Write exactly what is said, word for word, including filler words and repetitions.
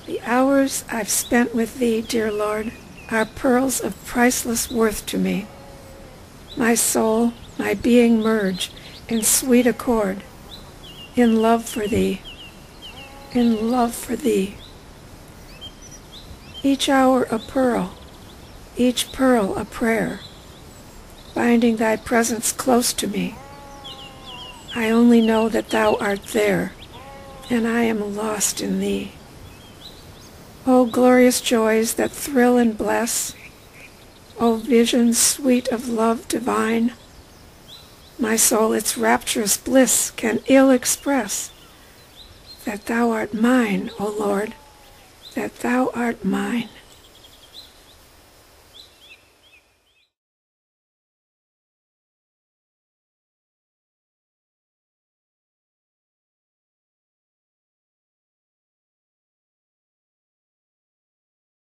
The hours I've spent with thee, dear Lord, are pearls of priceless worth to me. My soul, my being merge in sweet accord, in love for thee, in love for thee. Each hour a pearl, each pearl a prayer, binding thy presence close to me. I only know that thou art there, and I am lost in thee. O glorious joys that thrill and bless, O visions sweet of love divine, my soul its rapturous bliss can ill express, that thou art mine, O Lord, that thou art mine.